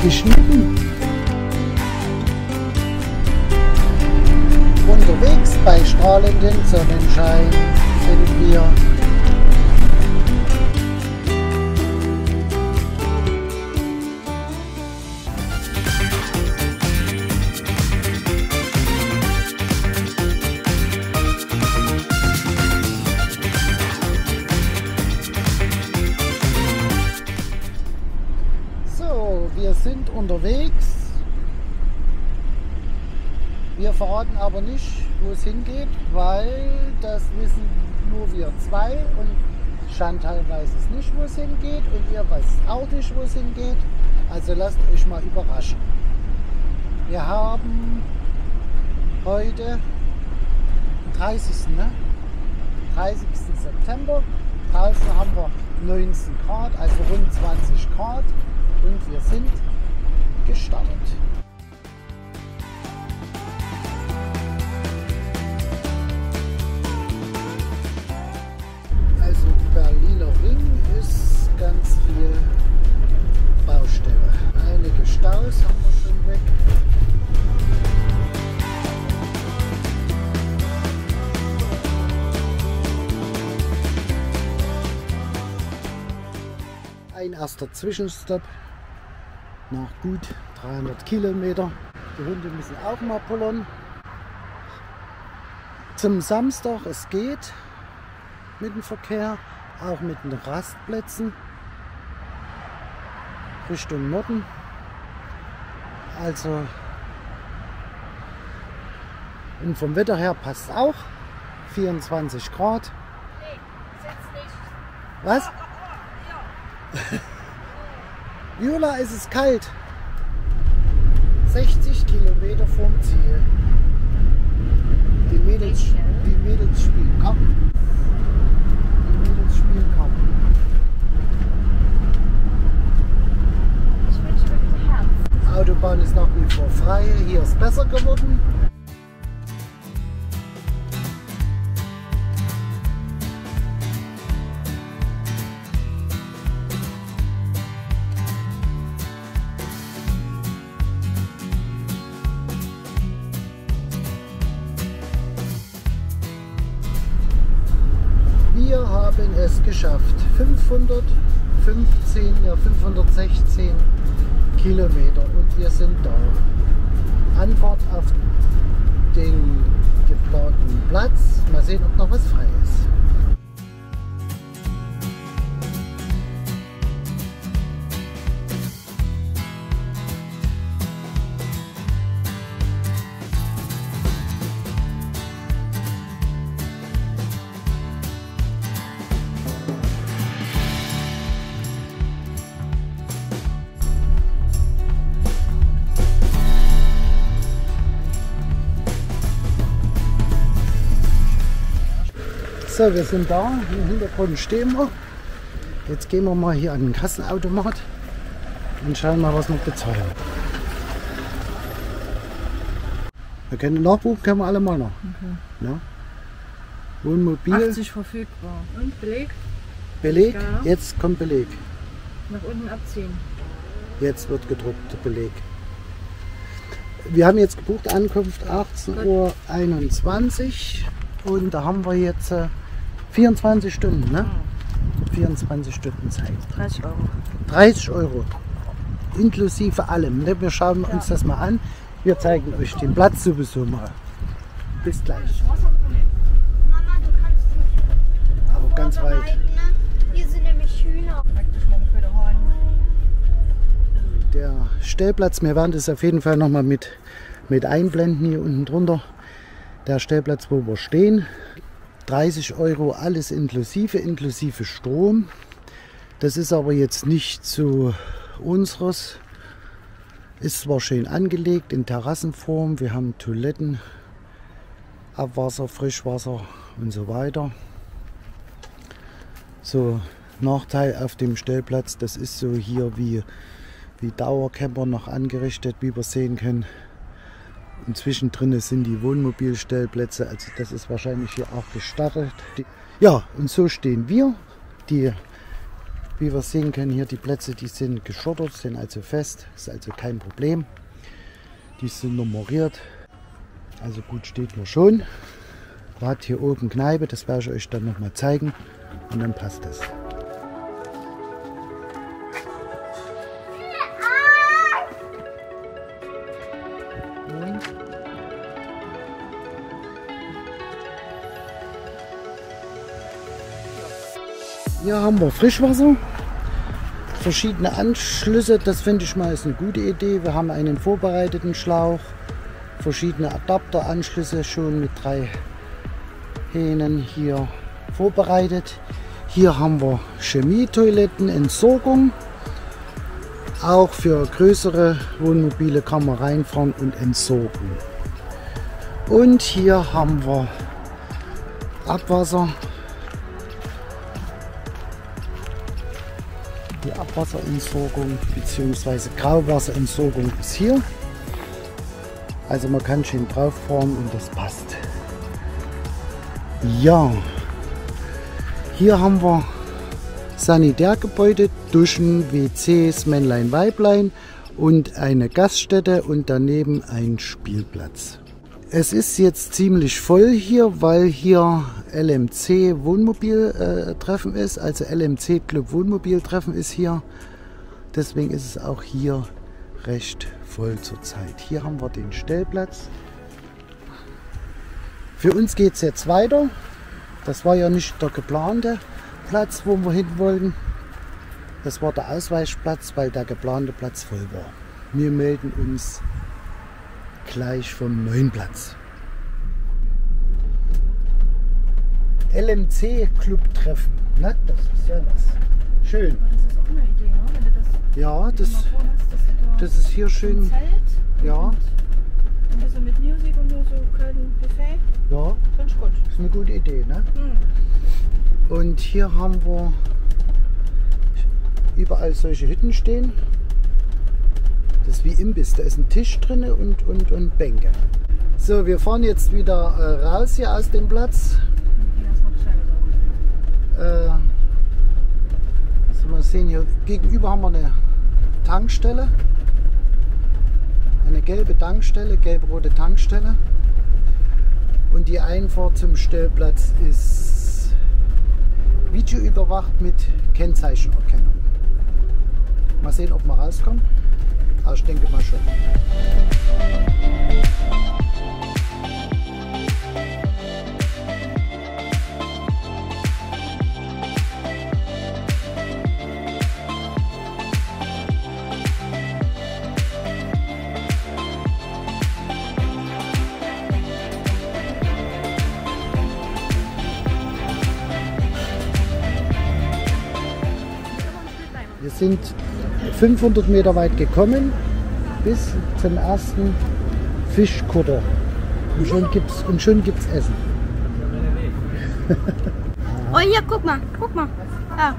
geschnitten. Unterwegs bei strahlendem Sonnenschein sind wir. Wir sind unterwegs. Wir verraten aber nicht, wo es hingeht, weil das wissen nur wir zwei und Chantal weiß es nicht, wo es hingeht und ihr weiß auch nicht, wo es hingeht. Also lasst euch mal überraschen. Wir haben heute den 30. 30. September. Draußen haben wir 19 Grad, also rund 20 Grad. Und wir sind gestartet. Also Berliner Ring ist ganz viel Baustelle. Einige Staus haben wir schon weg. Ein erster Zwischenstopp. Nach gut 300 Kilometer. Die Hunde müssen auch mal pullern. Zum Samstag, es geht mit dem Verkehr, auch mit den Rastplätzen Richtung Norden. Also und vom Wetter her passt auch. 24 Grad. Nee, jetzt nicht. Was? Jula, ist es kalt. 60 Kilometer vom Ziel. Die Mädels spielen Karten. Ich wünsche mir ein Herz. Autobahn ist nach wie vor frei. Hier ist besser geworden. Wir haben es geschafft. 516 Kilometer und wir sind da. Anfahrt auf den geplanten Platz. Mal sehen, ob noch was frei ist. So, wir sind da, im Hintergrund stehen wir. Jetzt gehen wir mal hier an den Kassenautomat und schauen mal, was wir bezahlen. Wir können nachbuchen, können wir alle mal noch. Okay. Ja. Wohnmobil. 80 verfügbar. Und Beleg? Beleg, Ja. jetzt kommt Beleg. Nach unten abziehen. Jetzt wird gedruckt, der Beleg. Wir haben jetzt gebucht, Ankunft 18:21 Uhr und da haben wir jetzt 24 Stunden, ne? 24 Stunden Zeit. 30 Euro. 30 Euro. Inklusive allem. Ne? Wir schauen uns das mal an. Wir zeigen euch den Platz sowieso mal. Bis gleich. Mama, du kannst nicht. Aber ganz weit. Hier sind nämlich Hühner. Der Stellplatz, wir werden das auf jeden Fall nochmal mit einblenden hier unten drunter. Der Stellplatz, wo wir stehen. 30 Euro alles inklusive Strom. Das ist aber jetzt nicht so unseres. Ist zwar schön angelegt in Terrassenform. Wir haben Toiletten, Abwasser, Frischwasser und so weiter. So, Nachteil auf dem Stellplatz, das ist so hier wie Dauercamper noch angerichtet, wie wir sehen können. Und zwischendrin sind die Wohnmobilstellplätze, also das ist wahrscheinlich hier auch gestartet. Ja, und so stehen wir. Die Wie wir sehen können, hier die Plätze, die sind geschottert, sind also fest, ist also kein Problem. Die sind nummeriert, also gut steht man schon. Man hat hier oben Kneipe, das werde ich euch dann nochmal zeigen und dann passt das. Hier haben wir Frischwasser, verschiedene Anschlüsse, das finde ich mal ist eine gute Idee. Wir haben einen vorbereiteten Schlauch, verschiedene Adapteranschlüsse schon mit 3 Hähnen hier vorbereitet. Hier haben wir Chemietoiletten, Entsorgung. Auch für größere Wohnmobile kann man reinfahren und entsorgen. Und hier haben wir Abwasser. Die Abwasserentsorgung bzw. Grauwasserentsorgung ist hier. Also man kann schön drauf fahren und das passt. Ja, hier haben wir Sanitärgebäude, Duschen, WCs, Männlein, Weiblein und eine Gaststätte und daneben ein Spielplatz. Es ist jetzt ziemlich voll hier, weil hier LMC Wohnmobiltreffen ist, also LMC Club Wohnmobiltreffen ist hier. Deswegen ist es auch hier recht voll zurzeit. Hier haben wir den Stellplatz. Für uns geht es jetzt weiter. Das war ja nicht der geplante Platz, wo wir hin wollten. Das war der Ausweichplatz, weil der geplante Platz voll war. Wir melden uns gleich vom neuen Platz. LMC Club Treffen. Ne? Das ist ja was. Schön. Das ist auch eine Idee, ne? Wenn du das Ja, mal vorhast, dass du da das ist hier schön. ein Zelt Ja, und ein bisschen mit Musik und nur so kalten Buffet. ja, Finde ich gut. ist eine gute Idee. Ne? Hm. Und hier haben wir überall solche Hütten stehen. Das ist wie Imbiss. Da ist ein Tisch drin und Bänke. So, wir fahren jetzt wieder raus hier aus dem Platz. So, mal sehen hier gegenüber haben wir eine Tankstelle. Eine gelbe Tankstelle, gelb-rote Tankstelle. Und die Einfahrt zum Stellplatz ist videoüberwacht mit Kennzeichenerkennung. Mal sehen, ob wir rauskommen. Aber ich denke mal schon. Wir sind 500 Meter weit gekommen bis zum ersten Fischkutter. Und schon gibt's Essen. Oh, hier, guck mal, guck mal. Ja.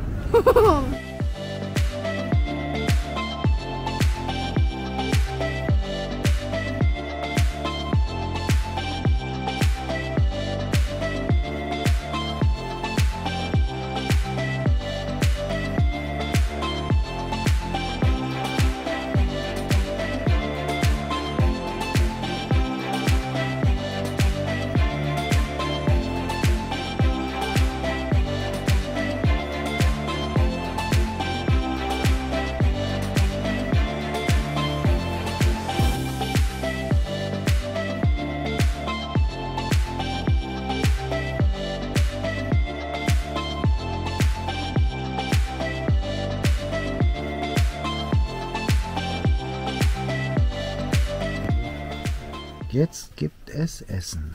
Jetzt gibt es Essen.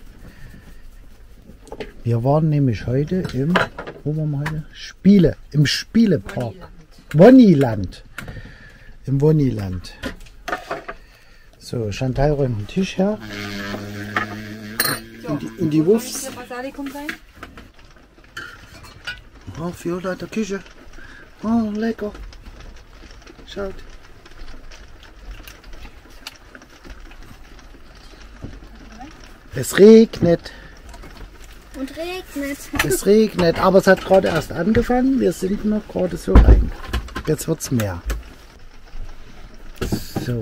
Wir waren nämlich heute wo waren wir heute? Im Spielepark. Wonniland. Im Wonniland. So, Chantal räumt den Tisch her. Und die Wuffs. Basilikum sein? Oh, Viola in der Küche. Oh, lecker. Schaut. Es regnet. Und regnet. Es regnet, aber es hat gerade erst angefangen. Wir sind noch gerade so rein. Jetzt wird es mehr. So.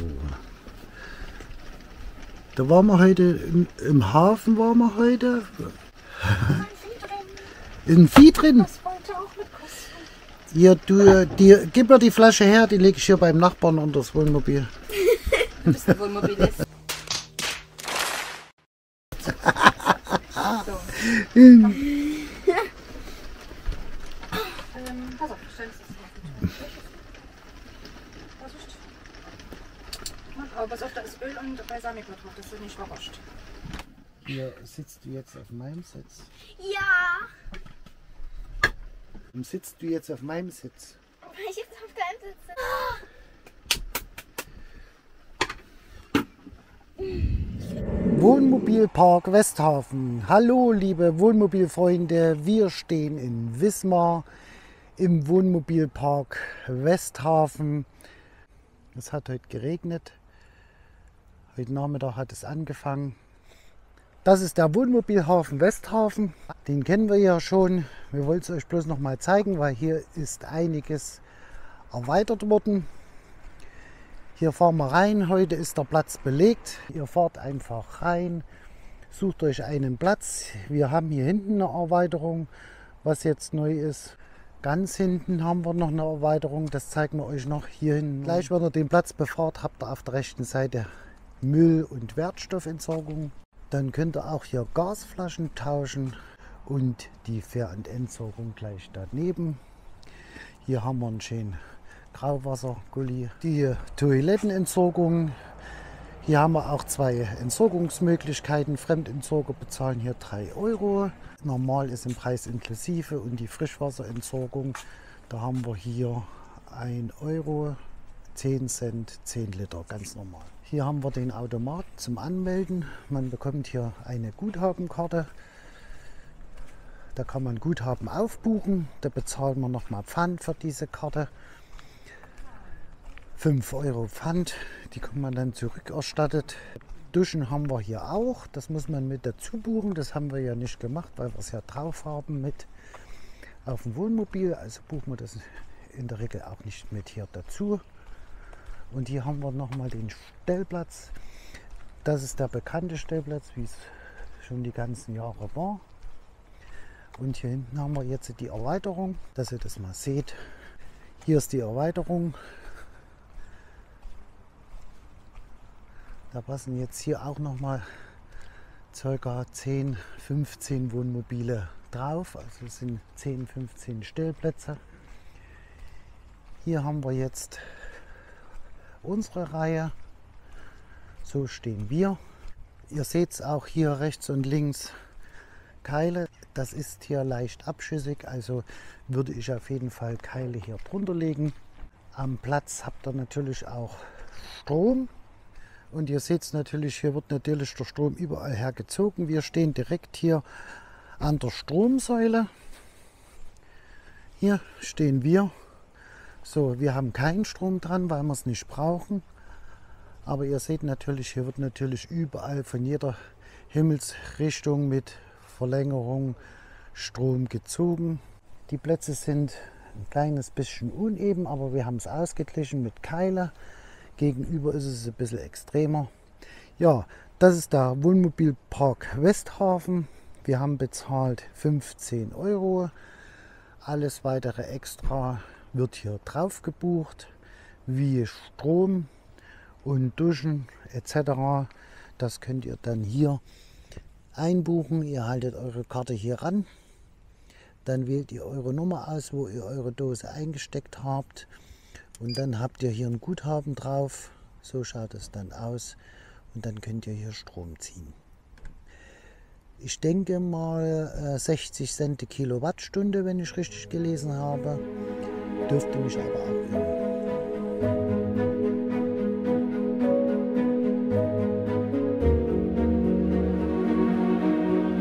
Da waren wir heute, im Hafen waren wir heute. Ist ein Vieh drin? Das wollte auch mit kosten. Hier, gib mir die Flasche her, die lege ich hier beim Nachbarn unter das Wohnmobil. Du bist ein Wohnmobilist. Pass auf, stell es aber pass auf, da ist Öl und Balsamico drauf, dass du nicht verroscht. Hier sitzt du jetzt auf meinem Sitz. Ja. Und sitzt du jetzt auf meinem Sitz? Weil ich jetzt auf deinem sitze. Wohnmobilpark Westhafen. Hallo liebe Wohnmobilfreunde, wir stehen in Wismar im Wohnmobilpark Westhafen. Es hat heute geregnet. Heute Nachmittag hat es angefangen. Das ist der Wohnmobilhafen Westhafen. Den kennen wir ja schon. Wir wollten es euch bloß noch mal zeigen, weil hier ist einiges erweitert worden. Hier fahren wir rein. Heute ist der Platz belegt. Ihr fahrt einfach rein, sucht euch einen Platz. Wir haben hier hinten eine Erweiterung, was jetzt neu ist. Ganz hinten haben wir noch eine Erweiterung. Das zeigen wir euch noch hier hinten. Gleich, wenn ihr den Platz befahrt, habt ihr auf der rechten Seite Müll- und Wertstoffentsorgung. Dann könnt ihr auch hier Gasflaschen tauschen und die Fähr- und Entsorgung gleich daneben. Hier haben wir einen schönen Grauwassergully. Die Toilettenentsorgung. Hier haben wir auch zwei Entsorgungsmöglichkeiten. Fremdentsorger bezahlen hier 3 Euro. Normal ist im Preis inklusive. Und die Frischwasserentsorgung, da haben wir hier 1 Euro, 10 Cent, 10 Liter, ganz normal. Hier haben wir den Automat zum Anmelden. Man bekommt hier eine Guthabenkarte. Da kann man Guthaben aufbuchen. Da bezahlen wir nochmal Pfand für diese Karte. 5 Euro Pfand, die kann man dann zurückerstattet. Duschen haben wir hier auch, das muss man mit dazu buchen. Das haben wir ja nicht gemacht, weil wir es ja drauf haben mit auf dem Wohnmobil. Also buchen wir das in der Regel auch nicht mit hier dazu. Und hier haben wir nochmal den Stellplatz. Das ist der bekannte Stellplatz, wie es schon die ganzen Jahre war. Und hier hinten haben wir jetzt die Erweiterung, dass ihr das mal seht. Hier ist die Erweiterung. Da passen jetzt hier auch noch mal ca. 10, 15 Wohnmobile drauf. Also es sind 10, 15 Stellplätze. Hier haben wir jetzt unsere Reihe. So stehen wir. Ihr seht es auch hier rechts und links Keile. Das ist hier leicht abschüssig, also würde ich auf jeden Fall Keile hier drunter legen. Am Platz habt ihr natürlich auch Strom. Und ihr seht es natürlich, hier wird natürlich der Strom überall hergezogen. Wir stehen direkt hier an der Stromsäule. Hier stehen wir. So, wir haben keinen Strom dran, weil wir es nicht brauchen. Aber ihr seht natürlich, hier wird natürlich überall von jeder Himmelsrichtung mit Verlängerung Strom gezogen. Die Plätze sind ein kleines bisschen uneben, aber wir haben es ausgeglichen mit Keile. Gegenüber ist es ein bisschen extremer. Ja, das ist der Wohnmobilpark Westhafen. Wir haben bezahlt 15 Euro. Alles weitere extra wird hier drauf gebucht, wie Strom und Duschen etc. Das könnt ihr dann hier einbuchen. Ihr haltet eure Karte hier ran. Dann wählt ihr eure Nummer aus, wo ihr eure Dose eingesteckt habt. Und dann habt ihr hier ein Guthaben drauf. So schaut es dann aus. Und dann könnt ihr hier Strom ziehen. Ich denke mal 60 Cent die Kilowattstunde, wenn ich richtig gelesen habe. Dürfte mich aber auch irren.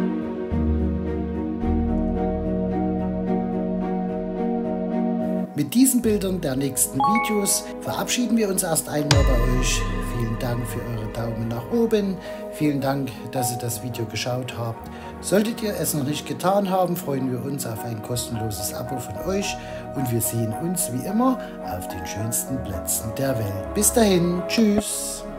Mit diesen Bildern der nächsten Videos verabschieden wir uns erst einmal bei euch. Vielen Dank für eure Daumen nach oben. Vielen Dank, dass ihr das Video geschaut habt. Solltet ihr es noch nicht getan haben, freuen wir uns auf ein kostenloses Abo von euch und wir sehen uns wie immer auf den schönsten Plätzen der Welt. Bis dahin, tschüss!